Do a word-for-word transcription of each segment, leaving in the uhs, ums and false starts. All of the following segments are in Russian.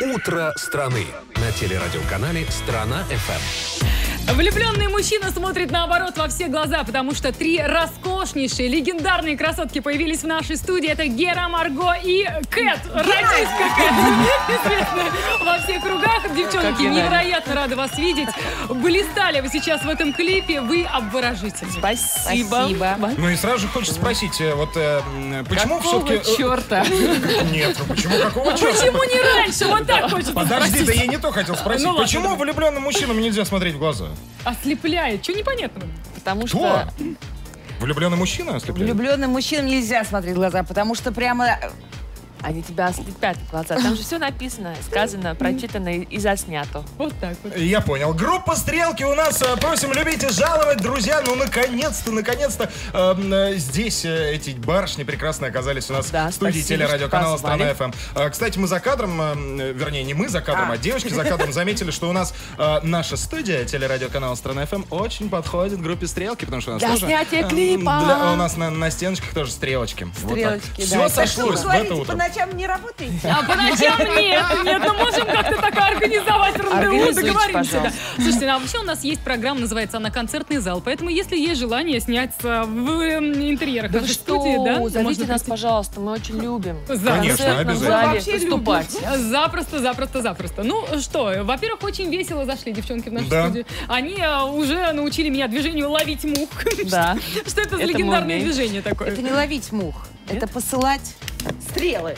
Утро страны на телерадиоканале Страна-ФМ. Влюбленный мужчина смотрит наоборот во все глаза, потому что три роскошнейшие, легендарные красотки появились в нашей студии. Это Гера, Марго и Кэт. Радистка Кэт. Известная во всех кругах. Девчонки, невероятно рады вас видеть. Блистали вы сейчас в этом клипе. Вы обворожительны. Спасибо. Спасибо. Ну и сразу же хочется спросить, вот э, почему все-таки... Какого черта? Нет, почему какого черта? Почему не раньше? Вот так хочется Подожди, спросить. да я не то хотел спросить. Ну, почему ладно. влюбленным мужчинам нельзя смотреть в глаза? Ослепляет. Чего непонятного? Потому Кто? что Влюбленный мужчина ослепляет? Влюбленным мужчинам нельзя смотреть в глаза, потому что прямо... они тебя ослепят в глаза. Там же все написано, сказано, прочитано и заснято. Вот так вот. Я понял. Группа «Стрелки» у нас. Просим любить и жаловать, друзья. Ну, наконец-то, наконец-то э, здесь э, эти барышни прекрасно оказались у нас Да, в студии спасибо, телерадиоканала что позвали. «Страна-ФМ». Э, кстати, мы за кадром, э, вернее, не мы за кадром, а, А. девочки за кадром заметили, что у нас э, наша студия телерадиоканала «Страна-ФМ» очень подходит группе «Стрелки», потому что у нас Для тоже... снятия э, клипа. для- у нас на, на стеночках тоже стрелочки. Стрелочки, Все да. сошлось в это Вы утро. по ночам не работаете? А по ночам нет, нет, ну можем как-то так организовать рандеву, Организуйте, договоримся. Да. пожалуйста. Слушайте, ну, а вообще у нас есть программа, называется она «Концертный зал», поэтому если есть желание сняться в м, интерьерах Да нашей вы что? студии, да, Зовите можно нас, прийти. пожалуйста, мы очень любим. Запросто. Конечно, В концертном обязательно. зале Вообще выступать. Запросто, запросто, запросто. Ну что, во-первых, очень весело зашли девчонки в нашу Да. студию. Они а, уже научили меня движению ловить мух. Да. Что это за Это мы легендарное умеем. движение такое? Это не ловить мух, это посылать стрелы.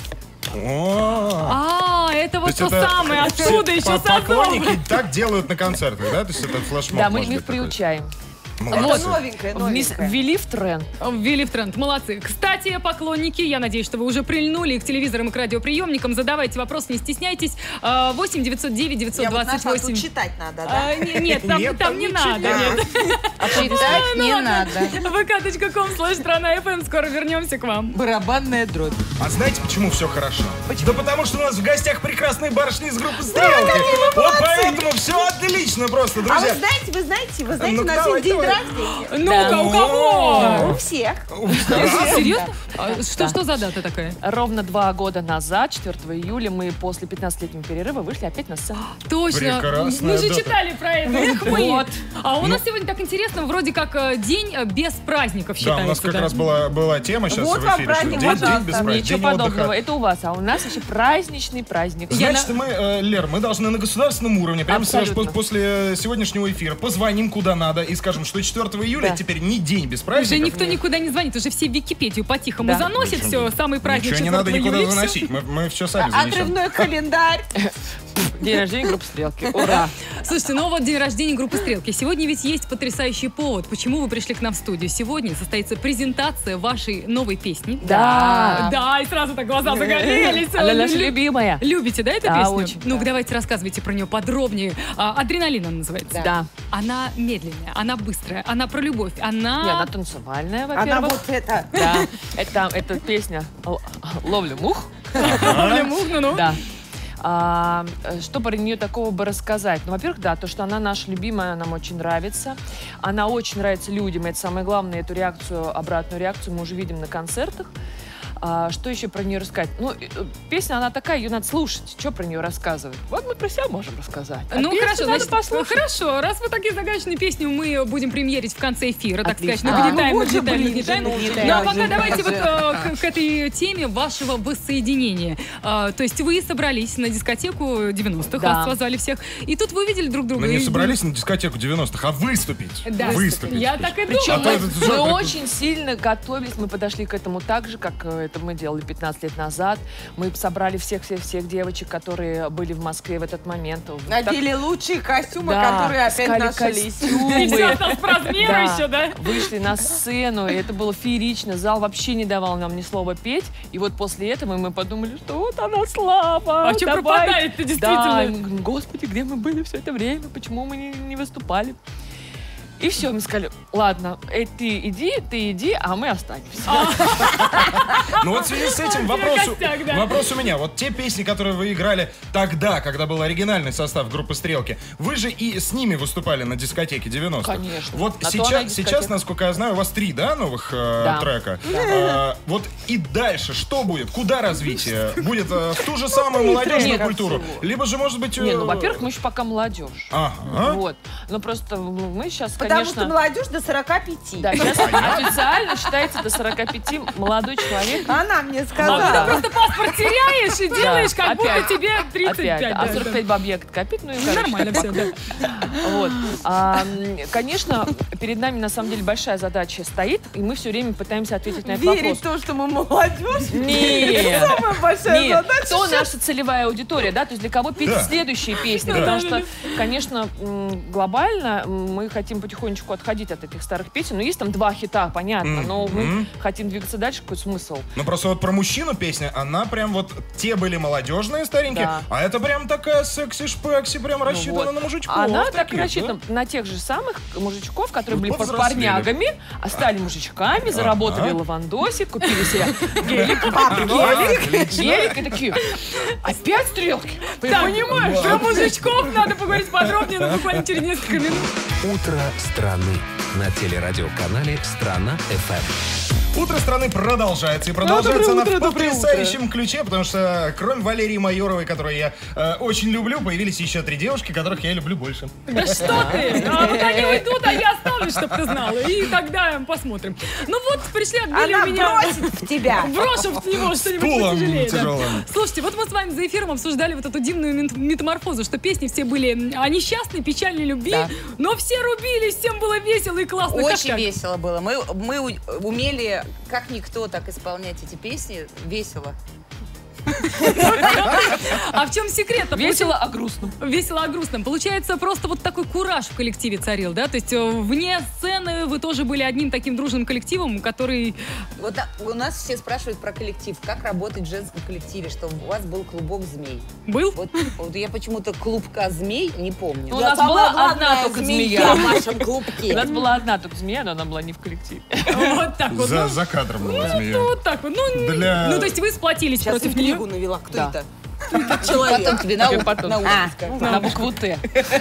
О. А, это То вот есть то это самое, отсюда еще по- с азом. Поклонники так делают на концертах, да? То есть это флешмоб. Да, мы может их быть, такой. приучаем. Молодцы. Это новенькое, Вниз- новенькое. Ввели в тренд. Ввели в тренд. Молодцы. Кстати, поклонники, я надеюсь, что вы уже прильнули к телевизорам и к радиоприемникам. Задавайте вопросы, не стесняйтесь. А, восемь девятьсот девять девятьсот Я вот двадцать нашла, тут восемь. читать надо, да? А, не- нет, там, Нет, там там не ничего надо. не Нет. А читать не надо. вэ ка точка ком слэш страна эф эм. Скоро вернемся к вам. Барабанная дробь. А знаете, почему все хорошо? Да потому что у нас в гостях прекрасные барышни из группы «Стрелки». Вот поэтому все отлично просто, А вы друзья. знаете, вы знаете, вы знаете, Ну, у нас давай, есть день давай. рождения. Ну-ка, у кого? У всех. Серьезно? А Что, что за дата такая? Ровно два года назад, четвёртого июля, мы после пятнадцатилетнего перерыва вышли опять на сцену. Точно. Прекрасная Мы же дата. читали про это. Эх, мы. Вот. А у нас сегодня так интересно, вроде как э, день э, без праздников Да, считается. у нас как да. раз была, была тема сейчас Вот в вам эфире, что праздник, день, день пожалуйста. без праздника, Ничего день отдыха. подобного. Это у вас. А у нас еще праздничный праздник. Значит, мы, э, Лер, мы должны на государственном уровне, прямо сейчас Абсолютно. пос- после сегодняшнего эфира, позвоним куда надо и скажем, что четвёртого июля Да. теперь не день без Уже праздников. никто никуда не звонит, уже все в Википедию по-тихому Да. заносят все, самый праздник Ничего не надо четвёртого никуда июля, и всё. заносить, мы, мы все сами занесем. Отрывной календарь. День рождения группы «Стрелки». Ура! Слушайте, ну вот день рождения группы «Стрелки». Сегодня ведь есть потрясающий повод. Почему вы пришли к нам в студию? Сегодня состоится презентация вашей новой песни. Да. Да, и сразу так глаза загорелись. Она наша Лю- любимая. Любите, да, эту Да, песню? очень, Ну, да. давайте рассказывайте про нее подробнее. А, «Адреналин» она называется. Да. Она медленная, она быстрая, она про любовь, она... Не, она танцевальная, Она во-первых. вот это. Да. Это, это песня л- «Ловлю мух». Ловля мух, ну-ну. Да. А, что про нее такого бы рассказать? Ну, во-первых, да, то, что она наша любимая, нам очень нравится. Она очень нравится людям, и это самое главное, эту реакцию, обратную реакцию мы уже видим на концертах. А, что еще про нее рассказать? Ну, э, песня, она такая, ее надо слушать. Что про нее рассказывать? Вот мы про себя можем рассказать. А Ну, песню хорошо, надо значит, послушать. хорошо. Раз вы такие загадочные песни, мы будем премьерить в конце эфира, так сказать, Отлично. нагнетаем, А, ну вот же, нагнетаем, блин, нагнетаем. же, нагнетаем. Ну, а пока Же, давайте вот же. э, к, к этой теме вашего воссоединения. А, то есть вы собрались на дискотеку девяностых, Да. вас позвали всех, и тут вы увидели друг друга. Мы не и- собрались на дискотеку девяностых, а выступить. Да, Выступить. я так и Причем думала. А то мы, это мы что, это- очень сильно готовились, мы подошли к этому так же, как э, это мы делали пятнадцать лет назад. Мы собрали всех-всех-всех девочек, которые были в Москве в этот момент. Надели лучшие костюмы, Да, которые опять искали нашлись. костюмы. И все осталось по размеру Да. еще, да? Вышли на сцену, и это было феерично. Зал вообще не давал нам ни слова петь. И вот после этого мы подумали, что вот она слава. А чё давайте. пропадает-то, действительно? Да, и мы говорим, господи, где мы были все это время? Почему мы не, не выступали? И все, мы сказали, ладно, э, ты иди, ты иди, а мы останемся. Ну вот в связи с этим вопрос, костяк, да. вопрос у меня. Вот те песни, которые вы играли тогда, когда был оригинальный состав группы «Стрелки», вы же и с ними выступали на дискотеке девяностых. Конечно. Вот На то она сейчас, и сейчас, дискотека. насколько я знаю, у вас три, да, новых э, Да. трека? Э, вот и дальше что будет? Куда развитие? Будет э, в ту же самую молодежную Нет, культуру? Либо же, может быть... э, Не, ну, во-первых, мы еще пока молодежь. Ага. Вот. Но просто мы сейчас, Потому конечно... что молодежь до сорока пяти. Да, сейчас официально считается до сорока пяти молодой человек. Она мне А ты сказала. просто паспорт теряешь и делаешь, как опять. будто тебе тридцать пять. Опять. да, А да. сорок пять бабьяк копить, ну и короче, Нормально так все, да. Вот. А, м, конечно, перед нами на самом деле большая задача стоит, и мы все время пытаемся ответить на этот Верить в вопрос. то, что мы молодежь. Нет. Самая большая Нет, задача. кто наша целевая аудитория, да, то есть для кого петь Да. следующие песни, Да. потому что, конечно, м, глобально м, мы хотим потихонечку отходить от этих старых песен, но есть там два хита, понятно, но мы Мгм. хотим двигаться дальше, какой смысл? Ну просто вот про мужчину песня, она прям вот, те были молодежные старенькие, Да. а это прям такая секси-шпекси, прям Ну рассчитана вот. на мужичков. Она так и таких, рассчитана на тех же самых мужичков, которые Ну, были под повзрослели. парнягами, а стали мужичками, заработали лавандосик, купили себе гелик, Отлично. гелик и такие, опять стрелки? Ты Так, понимаешь? про мужичков надо поговорить подробнее, но буквально через несколько минут. Утро страны на телерадиоканале «Страна эф эм». Утро страны продолжается. И продолжается доброе она утро, в доброе потрясающем ключе, потому что кроме Валерии Майоровой, которую я э, очень люблю, появились еще три девушки, которых я люблю больше. Да что ты? А вот они уйдут, а я останусь, чтобы ты знала. И тогда посмотрим. Ну вот, пришли, отбили Она у меня... бросит в тебя. Брошу в него что-нибудь Стулом потяжелее. да. тяжелым. Слушайте, вот мы с вами за эфиром обсуждали вот эту дивную мет- метаморфозу, что песни все были о несчастной, печальной любви, Да. но все рубились, всем было весело и классно. Как Очень так? весело было. Мы, мы у- умели, как никто, так исполнять эти песни. Весело. А в чем секрет? Весело, а грустно. Весело о грустном. Получается, просто вот такой кураж в коллективе царил, да? То есть э, вне сцены вы тоже были одним таким дружным коллективом, который... Вот так, у нас все спрашивают про коллектив. Как работать в женском коллективе, что у вас был клубок змей. Был? Вот, вот я почему-то клубка змей не помню. Ну, у нас была одна только змея. в вашем У клубке. нас была одна только змея, но она была не в коллективе. Вот так вот. За, ну, за кадром была ну, змея. вот так вот. Ну, Для- ну, то есть вы сплотились Сейчас против интригу нее? навела. Кто Да. это? Потом тебе на Тебе ушко потом. на ушко А. скажу. На букву Т.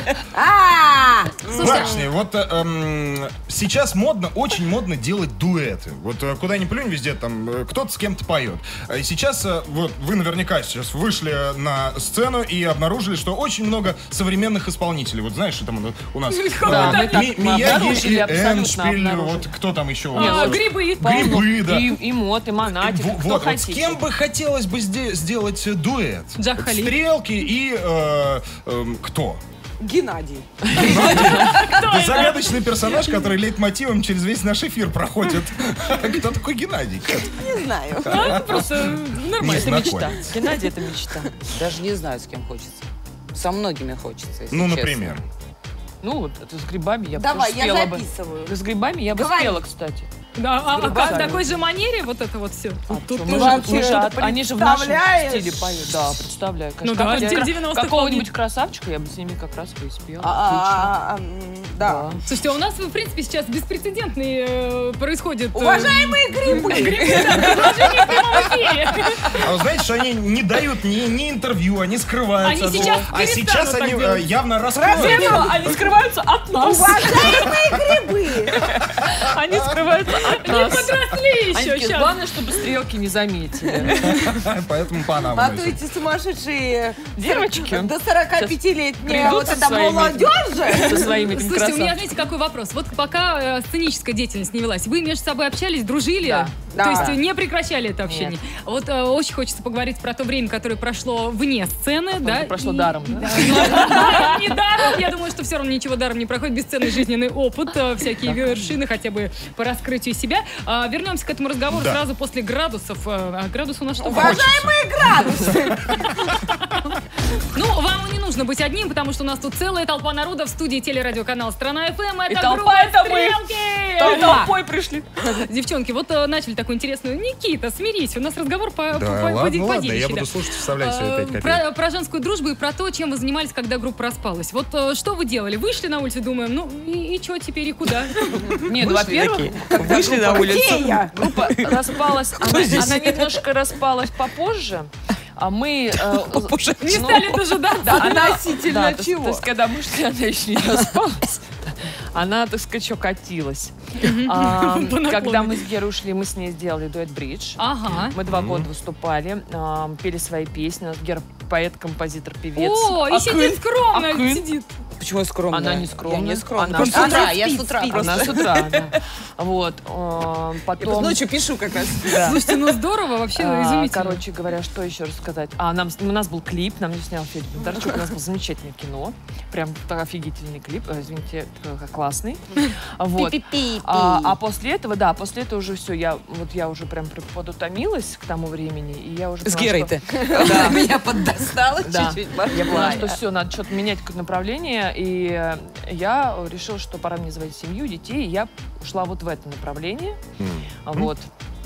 А, Барышни, вот э, эм, сейчас модно, очень модно делать дуэты. Вот э, куда ни плюнь, везде там э, кто-то с кем-то поет. И сейчас, э, вот вы наверняка сейчас вышли на сцену и обнаружили, что очень много современных исполнителей. Вот знаешь, что там у нас? Да, э, мы так Ми- мы Мияги обнаружили, и абсолютно Эндшпиль, обнаружили. вот кто там еще у А, нас? грибы. Грибы, да. И, и мод, и монатик, Во- кто вот, вот хотите. с кем бы хотелось бы сде- сделать э, дуэт? Джах Вот Халиб. Стрелки и э, эм, кто? Геннадий. Это загадочный персонаж, который лейтмотивом через весь наш эфир проходит. Кто такой Геннадий? Не знаю. А, просто нормально. Это мечта. Незнакомец. Геннадий, это мечта. Даже не знаю, с кем хочется. Со многими хочется, если Ну, честно. например. Ну, вот это с грибами я бы Давай, тоже я спела бы. записываю. С грибами я бы Говори. спела, кстати. Да, а, а как в грибами. такой же манере вот это вот все? Тут Что, тоже- мы же- вообще мы же это от- они же в нашем представляешь? стиле поют. Да, представляю. Ну Конечно, да, какого-нибудь стиль кра- девяностых какого-нибудь красавчика я бы с ними как раз бы и спела. Отлично. А, а, м, Да. Слушайте, а у нас, в принципе, сейчас беспрецедентный э, происходит... э, Уважаемые грибы! предложение в прямом эфире. А вы знаете, что они не дают ни, ни интервью, они скрываются. Они сейчас а перестанут сейчас так они э, делать. явно раскрываются. Верно, они скрываются от нас. Уважаемые грибы! Они скрываются от Не нас. подросли Они еще такие, сейчас. главное, чтобы стрелки не заметили. Поэтому Панама. А то носит. эти сумасшедшие Девочки до сорокапятилетние, придут вот со это своими- молодежь же. Со своими этими Слушайте, у меня, красавчиками. знаете, какой вопрос? Вот пока э, сценическая деятельность не велась, вы между собой общались, дружили? Да. То Да. есть э, не прекращали это общение? Нет. Вот э, очень хочется поговорить про то время, которое прошло вне сцены, да? прошло И- даром, да? Да, не даром. Я думаю, что все равно ничего даром не проходит. Бесценный жизненный опыт, э, всякие вершины хотя бы по раскрытию себя. А, Вернемся к этому разговору Да. сразу после градусов. А градус у нас что? Уважаемые градусы! Ну, вам не нужно нужно быть одним, потому что у нас тут целая толпа народа в студии телерадиоканала «Страна эф эм». Это И толпа группа это мы. «Стрелки». Тол- Толпой пришли. Девчонки, вот э, начали такую интересную. Никита, смирись, у нас разговор по, Да, по, ладно, по, ну по ладно, девичьи, я да. буду слушать, вставлять свои Э, пять копеек. Про, про женскую дружбу и про то, чем вы занимались, когда группа распалась. Вот э, что вы делали? Вышли на улицу, думаем, ну и, и что теперь, и куда? Нет, ну, во-первых, когда Вышли на группа- улицу. группа распалась, она, она немножко распалась попозже, а мы... э, Не ну, стали дожидаться. Да, она, Относительно да, то есть- чего? То есть, когда мы шли, она еще не распалась. Она, так сказать, еще катилась. А, По наклону. Когда мы с Герой ушли, мы с ней сделали дуэт «Бридж». Ага. Мы два года выступали, а, пели свои песни. У нас Гера поэт, композитор, певец. О, и А сидит Кын? скромно, А Кын? сидит. Почему я скромная? Она не скромная. Я не скромная. Она- С утра, я с утра Она с утра, да. Вот. а, Я Потом... ночью пишу как раз. Да. Слушайте, ну здорово, вообще А, изумительно. Короче говоря, что еще рассказать? А, нам, у нас был клип, нам не снял Федя Бондарчук, у нас был замечательное кино. Прям так офигительный клип, э, извините, э, классный. Вот. А, а после этого, да, после этого уже все, я вот я уже прям подутомилась к тому времени, и я уже С поняла, Герой-то. что- Да. Меня поддостала Да. чуть-чуть. Я поняла, Башка. что все, надо что-то менять как направление, и э, я решила, что пора мне заводить семью, детей, и я ушла вот в это направление, вот.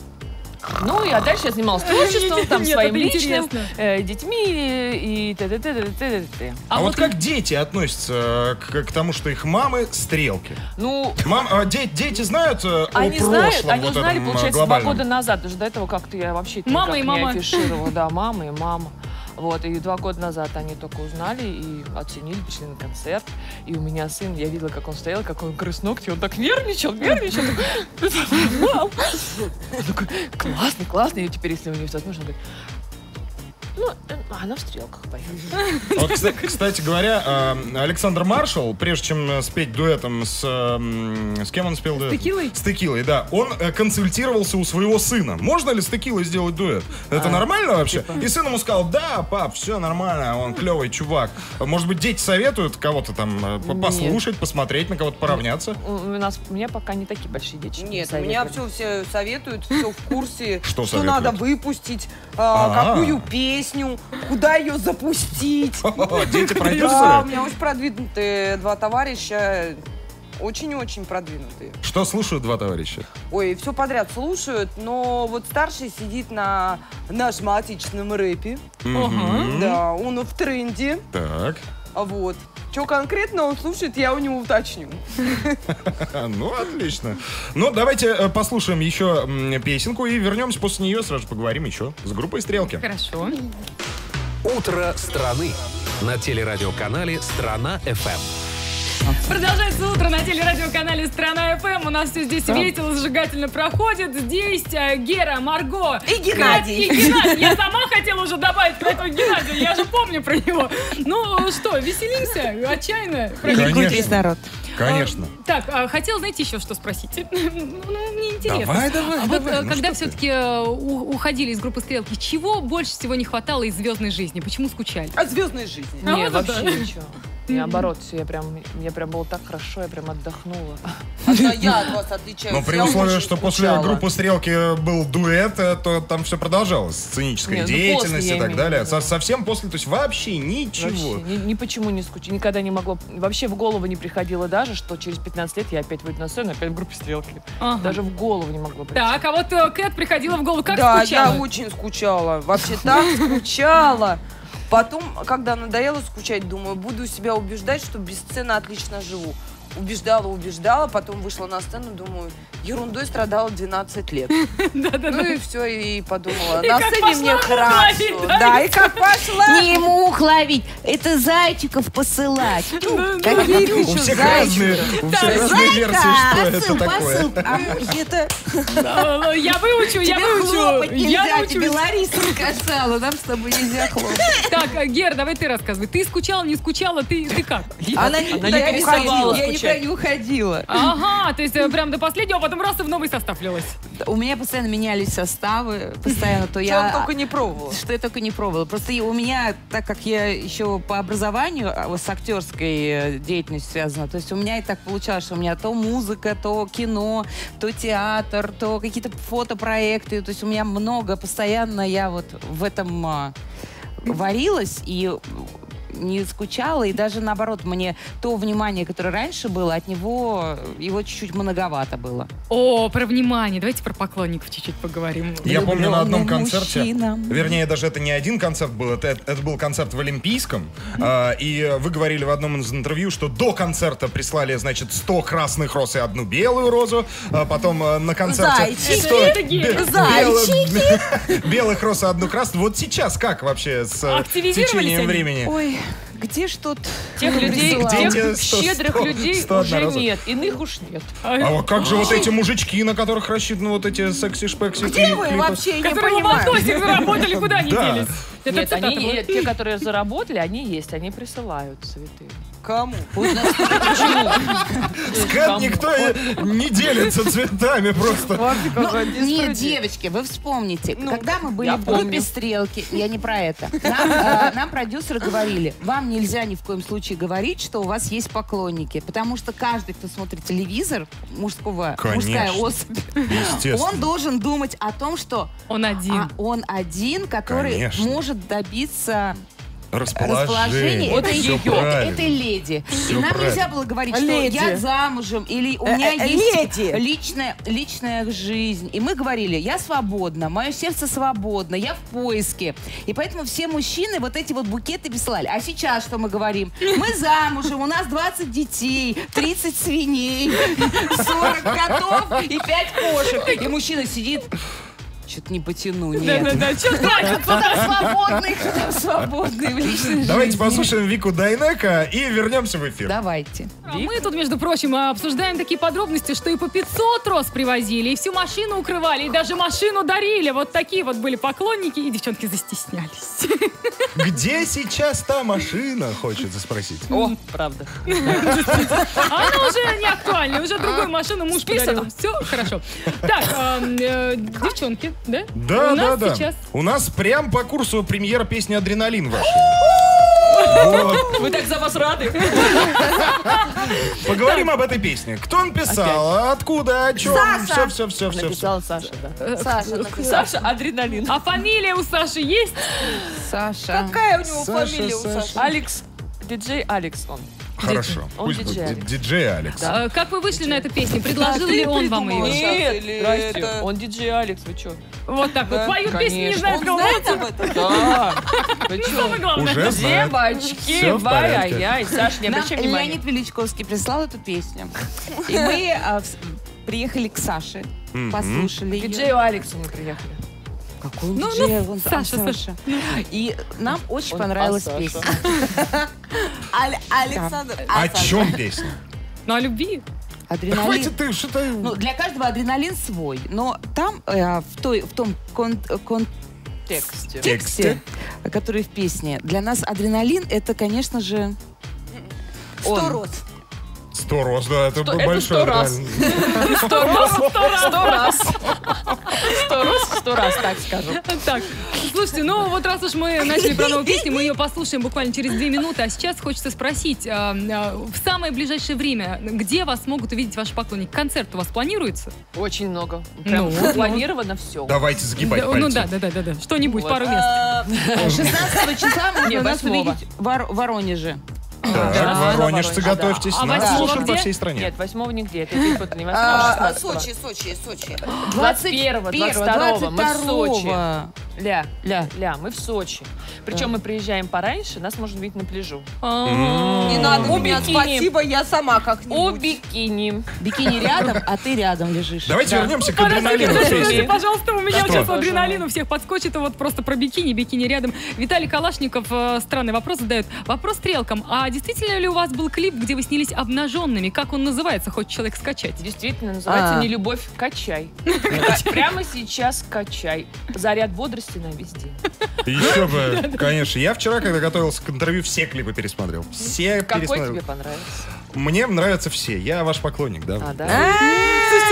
Ну, и а дальше я занималась творчеством, там, Нет, своим это личным, интересно. э, детьми и т.д. А, вот как дети относятся к, к тому, что их мамы стрелки? Ну, Мам, а, де- дети знают э, о они прошлом знают, они вот узнали, этом, э, получается, два глобальном? года назад. Даже до этого как-то я вообще это Мама никак и не мама. афишировала. Да, мама и мама. Вот, и два года назад они только узнали и оценили, пришли на концерт. И у меня сын, я видела, как он стоял, как он грыз ногти, он так нервничал, нервничал. Такой, «Мам!» Он такой, классный, классный. И теперь, если у него возможно, он говорит, ну, э, она в стрелках поет. Вот, кстати, кстати говоря, э, Александр Маршал, прежде чем э, спеть дуэтом с... э, С кем он спел дуэт? Текилой? С Текилой, да. Он э, консультировался у своего сына. Можно ли с Текилой сделать дуэт? Это нормально вообще? И сын ему сказал, да, пап, все нормально, он клевый чувак. Может быть, дети советуют кого-то там э, по- Нет. послушать, посмотреть, на кого-то поравняться? У у нас, у меня пока не такие большие дети. чтобы Нет, у меня советовали. все, все советуют, все в курсе, Что что советуют? надо выпустить, а, А. какую песню, куда ее запустить. Дети Да, у продюсеры? меня очень продвинутые два товарища, очень-очень продвинутые. Что слушают два товарища? Ой, все подряд слушают, но вот старший сидит на нашем отечественном рэпе. Мгм. Да, он в тренде. Так. А вот. Что конкретно он слушает, я у него уточню. Ну, отлично. Ну, давайте э, послушаем еще м, песенку и вернемся после нее, сразу же поговорим еще с группой «Стрелки». Хорошо. «Утро страны» на телерадиоканале «Страна эф эм». Продолжается утро на телерадиоканале «Страна эф эм». У нас все здесь весело, зажигательно проходит. Здесь э, Гера, Марго. И Геннадий. И Геннадий. Я сама хотела уже добавить про этого Геннадия. Я же помню про него. Ну что, веселимся? Отчаянно? Конечно. народ. Конечно. А, так, а, хотела, знаете, еще что спросить? Ну, ну, мне интересно. Давай, давай, А вот давай. э, Ну, когда что ты? все-таки э, у- уходили из группы «Стрелки», чего больше всего не хватало из звездной жизни? Почему скучали? От звездной жизни. А Нет, вот вообще это. ничего. Наоборот, все, я прям, мне прям было так хорошо, я прям отдохнула. Одна я от вас отличаюсь. Но при Я условии, очень что после скучала. группы «Стрелки» был дуэт, э, то там все продолжалось. Сценическая Не, ну, после деятельность я и так имею далее. в виду. Со- Совсем после, то есть вообще ничего. Вообще, ни, ни почему не скучала, никогда не могло, вообще в голову не приходило даже, что через пятнадцать лет я опять выйду на сцену, опять в группе «Стрелки». Ага. Даже в голову не могло прийти. Так, а вот э, Кэт приходила в голову, как Да, скучала? я очень скучала. Вообще так скучала. Потом, когда надоело скучать, думаю, буду себя убеждать, что без сцены отлично живу. Убеждала, убеждала, потом вышла на сцену, думаю, ерундой страдала двенадцать лет. Ну и все, и подумала, на как сцене мне пошла ловить, хорошо. да, Да, и как пошла. Не мух ловить, это зайчиков посылать. Каких У еще всех разные, зайчиков? у всех разные версии, что это посыл, такое. посыл. А мухи это Э, Я выучу, я тебе хлопать выучу. Я нельзя, тебе научусь. Лариса сказала, нам с тобой нельзя хлопать. Так, э, Гер, давай ты рассказывай. Ты скучала, не скучала, ты, ты как? Она не Она не я переставала уходила. Я скучать. никуда не уходила. Ага, то есть э, прям до последнего, а потом раз и в новый состав лилась. У меня постоянно менялись составы, постоянно то Я я... только не пробовала. Что я только не пробовала. Просто и у меня, так как я еще по образованию а, с актерской э, деятельностью связана, то есть у меня и так получалось, что у меня то музыка, то кино, то театр, то какие-то фотопроекты. То есть у меня много, постоянно я вот в этом а, варилась, и не скучала. И даже наоборот, мне то внимание, которое раньше было, от него его чуть-чуть многовато было. О, про внимание. Давайте про поклонников чуть-чуть поговорим. Я помню на одном Влюбленным концерте, мужчинам. вернее, даже это не один концерт был, это, это был концерт в Олимпийском, а, и вы говорили в одном из интервью, что до концерта прислали, значит, сто красных роз и одну белую розу, а потом а, на концерте Зайчики. сто Это гель. белых, белых роз и одну красную. Вот сейчас как вообще с а, Активизировались течением они? времени? Ой, где ж тут... Тех людей, присылала? Где тех те сто, щедрых сто, людей сто одна уже роза? нет, иных уж нет. А вот как же вот эти мужички, на которых рассчитаны вот эти секси-шпекси? Где кли- вы клипы? вообще, я не Которые в понимаю. автобусе заработали, куда они Да. делись? Это Нет, цитата они, была. е- те, которые заработали, они есть, они присылают цветы. Кому? Скэт Кому? никто и не делится цветами просто. Вообще Ну, какая нет, диспропорция. девочки, вы вспомните, Ну, когда мы были я в группе помню. «Стрелки», я не про это, нам, э, нам продюсеры говорили, вам нельзя ни в коем случае говорить, что у вас есть поклонники, потому что каждый, кто смотрит телевизор, мужского, мужская Конечно. особь, Естественно. он должен думать о том, что Он один. а, он один, который Конечно. может добиться Расположение. расположения Вот этой, её, этой, этой леди. Всё И нам правильно. нельзя было говорить, что Леди. я замужем, или у Э, меня э, есть леди. личная, личная жизнь. И мы говорили, я свободна, мое сердце свободно, я в поиске. И поэтому все мужчины вот эти вот букеты присылали. А сейчас что мы говорим? Мы замужем, у нас двадцать детей, тридцать свиней, сорок котов и пять кошек. И мужчина сидит... Что-то не потяну, нет. Да-да-да, что значит? Кто там свободный, кто там свободный в личной Давайте жизни. послушаем Вику Дайнеко и вернемся в эфир. Давайте. А мы тут, между прочим, обсуждаем такие подробности, что и по пятьсот роз привозили, и всю машину укрывали, и даже машину дарили. Вот такие вот были поклонники, и девчонки застеснялись. Где сейчас та машина, хочется спросить. О, правда. А она уже не актуальна, уже другую машину муж подарил. Все хорошо. Так, эм, э, девчонки, да? Да, У да, нас да. сейчас... У нас прям по курсу премьера песни «Адреналин» вашей. Вот. Мы так за вас рады. Поговорим об этой песне. Кто написал, откуда, о чем. Все, все, все, все. Написала Саша, да. Саша написала. Саша, адреналин. А фамилия у Саши есть? Саша. Какая у него Саша, фамилия у Саша. Саши? Алекс, диджей Алекс он. Хорошо. Он Пусть диджей будет Алекс. диджей Алекс. Э, Как вы вышли на эту песню? Предложил ты ли он вам придумала? ее? Нет. Нет, или здрасте, это- он диджей Алекс, вы чё? Вот так вот. Поют песни, не Конечно. знают, Он кого. знает об этом? Да. Вы чё? Самое главное. Уже знает. Девочки, Всё в порядке. ай-яй, Саш, не Нам обращай внимания. Леонид Величковский прислал эту песню. И мы а, в- приехали к Саше, Мгм. послушали К ее. диджею Алексу мы приехали. Какой он Ну, диджей? ну, Вон там Саша, Саша. И нам очень Он- понравилась а Саша? песня. Аль- Александр. О А, Саша. чем песня? Ну, о любви. Адреналин. Хватит ты, что-то... Ну, для каждого адреналин свой. Но там, э, в, той, в том кон- кон- Тексте. тексте, который в песне, для нас адреналин — это, конечно же, Сто он. роз. Сто роз, да, это Сто- был это большой сто раз. адреналин. Сто раз, сто раз, сто раз. Сто раз, сто раз, так скажу. Так, слушайте, ну вот раз уж мы начали про новую песню, мы ее послушаем буквально через две минуты. А сейчас хочется спросить, а, а, в самое ближайшее время, где вас могут увидеть ваши поклонники? Концерт у вас планируется? Очень много. Прям Ну, запланировано все. Давайте загибать Да, ну пальцы. да, да, да, да, да. Что-нибудь, Вот. пару мест. А, шестнадцатого числа Не, можно нас восьмого. увидеть в Вор- Воронеже. Так, Да, воронежцы, да, готовьтесь. да. А Нас восьмого слушают по где? всей стране. Нет, восьмого нигде. Это перепутали. Не а, восьмого, Сочи, шестнадцатого. Сочи, Сочи. двадцать первого, двадцать второго мы в Сочи. Ля, Ля. ля, мы в Сочи. Причем мы приезжаем пораньше, нас можно видеть на пляжу. А, Не надо У меня, бикини. спасибо, я сама О как-нибудь. бикини. Бикини рядом, а ты рядом лежишь. Давайте Да. вернемся к Подождите, адреналину подождите, песни. пожалуйста, у меня Что? сейчас адреналин у всех подскочит, и вот просто про бикини, бикини рядом. Виталий Калашников э, странный вопрос задает. Вопрос стрелкам. А действительно ли у вас был клип, где вы снялись обнаженными? Как он называется? Хочет человек скачать. Действительно, называется А. «Не любовь, качай». Прямо сейчас качай. Заряд бодрости на весь день. Еще бы, конечно. Я вчера, когда готовился к интервью, все клипы пересмотрел. Все Какой пересмотрел. тебе понравился? Мне нравятся все. Я ваш поклонник, да. А, да? Слушайте,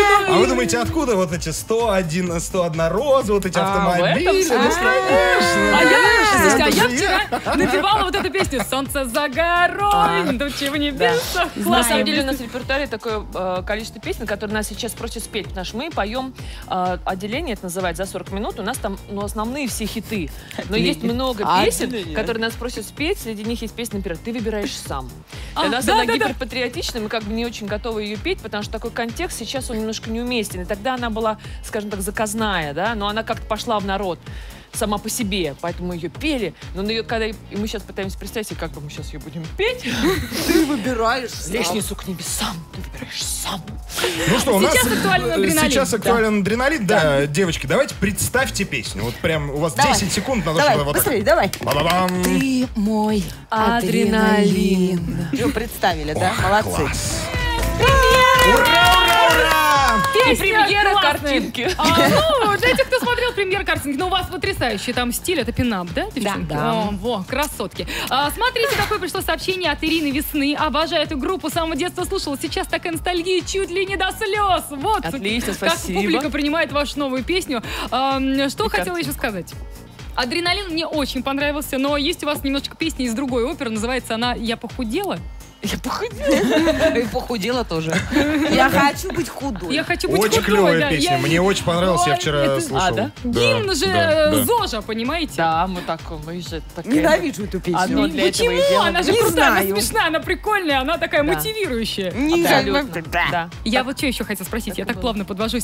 А вы думаете, откуда вот эти сто один, сто одна роза, вот эти А, в автомобили? этом Ну, смысле? конечно. А я, слушайте, а я Это же я. вчера напевала вот эту песню «Солнце за горой, тучи в небесах». На Классно. самом деле у нас в репертуаре такое э, количество песен, которые нас сейчас просят спеть, потому что мы поем э, отделение, это называется, за сорок минут. У нас там ну, основные все хиты. Но есть много песен, которые нас просят спеть. Среди них есть песня, например, «Ты выбираешь сам». А, Для нас да, она да, да. гиперпатриотична, мы как бы не очень готовы ее петь, потому что такой контекст сейчас он немножко неуместен. И тогда она была, скажем так, заказная, да, но она как-то пошла в народ сама по себе, поэтому мы ее пели. Но на ее, когда и мы сейчас пытаемся представить себе, как бы мы сейчас ее будем петь. Ты выбираешь сам. Лестницу к небесам ты выбираешь сам. Ну что, у нас Сейчас актуален э, адреналин. Сейчас актуален адреналин. Да, девочки, давайте представьте песню. Вот прям у вас Давай. десять секунд на то, Давай, чтобы вот так. быстрее, давай. Ба-ба-бам. Ты мой адреналин. Ну, представили, да? Молодцы. Класс. Ура, ура, ура! И Песня премьера классная. картинки. А, ну, для тех, кто смотрел премьер картинки, ну, у вас потрясающий там стиль, это пинап, да, девчонки? да. О, во, красотки. А, смотрите, какое пришло сообщение от Ирины Весны. Обожаю эту группу, с самого детства слушала. Сейчас такая ностальгия, чуть ли не до слез. Вот. Отлично, как спасибо. публика принимает вашу новую песню. А, что И хотела картинки. еще сказать? «Адреналин» мне очень понравился, но есть у вас немножко песня из другой оперы, называется она «Я похудела». Я похудела. И похудела тоже. Я хочу быть худой. Я хочу быть Очень худой, клевая да. песня. Я- Мне очень понравилось, я Ой, вчера это- слушал. А, да? Да, Гимн же да, э, да. ЗОЖа, понимаете? Да, мы так, мы же такая... Ненавижу эту песню. Одно для этого и Почему? делаем. Она же Не крутая, она знаю. смешная, она прикольная, она такая Да. мотивирующая. Абсолютно. Да. Я вот что еще хотела спросить, Так я и так было. плавно подвожусь.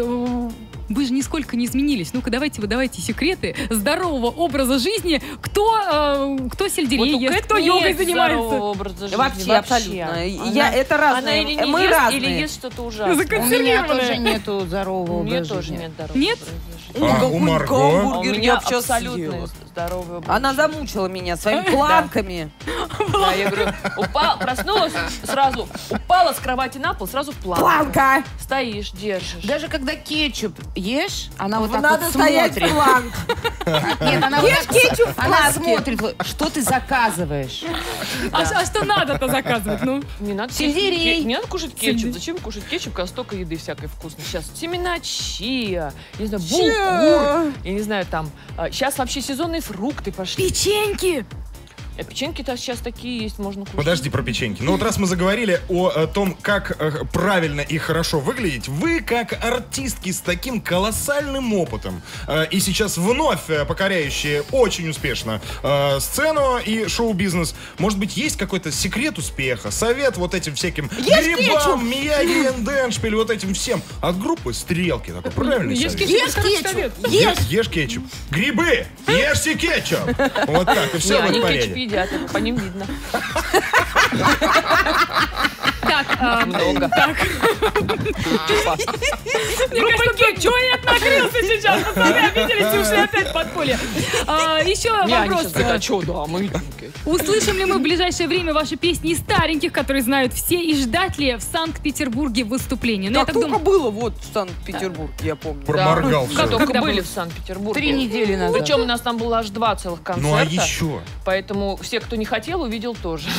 Э, Вы же нисколько не изменились. Ну-ка, давайте выдавайте секреты здорового образа жизни. Кто, э, кто сельдерей Вот у ест, Кэт кто нет йогой здорового занимается. образа жизни Вообще, абсолютно. Я, Она- это Она разные. или не Мы ест, разные. или ест что-то ужасное. Закон- У меня Консервированная. тоже нету здорового У меня образа тоже жизни. нет здорового Нет? образа жизни. А, у Какой Марго? А у гамбургер я меня бы сейчас абсолютно съела. здоровый образ Она жизни. замучила меня своими планками. Да, я говорю, упала, проснулась сразу, упала с кровати на пол, сразу в план. Планка! Стоишь, держишь. Даже когда кетчуп ешь, она вот так Надо вот стоять в смотрит. планке. Нет, она вот Ешь так- кетчуп в Она планке. смотрит, вот, что ты заказываешь. А, ш- а что надо-то заказывать? Ну, Не надо, Сельдерей. ке- не надо кушать кетчуп. Сельдерей. Зачем кушать кетчуп, когда столько еды всякой вкусной? Сейчас семена чиа, я не знаю, Чиа. булгур, я не знаю, там. Сейчас вообще сезонные фрукты пошли. печеньки. А печеньки-то сейчас такие есть, можно кушать. Подожди про печеньки. Ну вот раз мы заговорили о, э, том, как э, правильно и хорошо выглядеть, вы как артистки с таким колоссальным опытом э, и сейчас вновь э, покоряющие очень успешно э, сцену и шоу-бизнес, может быть, есть какой-то секрет успеха, совет вот этим всяким грибам, Мияги, Энденшпиль, вот этим всем от группы «Стрелки». Такой правильный Ешь совет. кетчуп, это хороший совет. Ешь, ешь кетчуп. Грибы! Ешьте кетчуп! Вот так, и все Не, будет они в кетчуп порядке. едят, это по ним видно. Так, а, Много. мне кажется, дуэт накрылся сейчас. Пацаны обиделись и ушли опять под поле. А, еще Не, они вопрос. сейчас говорят, а что, да, мы едим кетчуп. Услышим ли мы в ближайшее время ваши песни из стареньких, которые знают все, и ждать ли в Санкт-Петербурге выступление? Ну, я Так так только думаю, было вот в Санкт-Петербурге, я помню. Проморгал Да. всё. Как только Когда были было? в Санкт-Петербурге. Три недели назад. Причем у нас там было аж два целых концерта. Ну а еще? Поэтому все, кто не хотел, увидел тоже.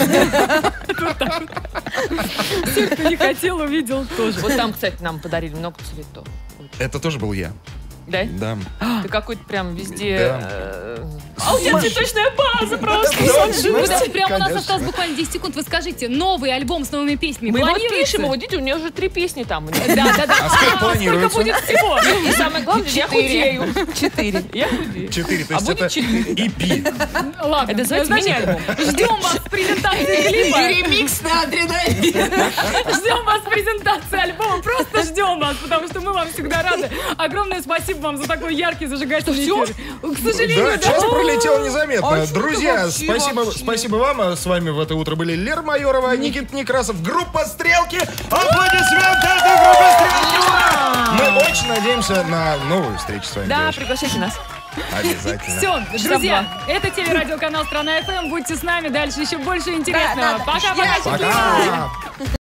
кто не хотел, увидел тоже. Вот там, кстати, нам подарили много цветов. Это тоже был я. Да? Да. Ты какой-то прям везде... Да. э, А у тебя цветочная база просто. Вы знаете, прямо у нас Конечно. осталось буквально десять секунд. Вы скажите, новый альбом с новыми песнями Мы вот планируется? пишем, вот видите, у меня уже три песни там. Да, да, да. А сколько планируется? Сколько будет всего? И самое главное, я худею. Четыре. Я худею. Четыре, то А есть будет это четыре. и пи. Ладно, Это называется значит, мини-альбом. ждем вас с презентацией клипа. Ремикс на адреналин. Ждем вас с презентацией альбома. Просто ждем вас, потому что мы вам всегда рады. Огромное спасибо вам за такой яркий, зажигательный Всё? эфир. К сожалению, Да, час пролетел незаметно. А что Друзья, ты вообще, спасибо, вообще? спасибо вам. С вами в это утро были Лера Майорова, Никита Некрасов, группа «Стрелки». Аплодисменты этой группе «Стрелки». Ура! Мы очень надеемся на новую встречу с вами. Да, девочки. приглашайте нас. Обязательно. Все, друзья, это телерадиоканал «Страна эф эм». Будьте с нами, дальше еще больше интересного. Да, да, да. Пока-пока, счастливо! Пока.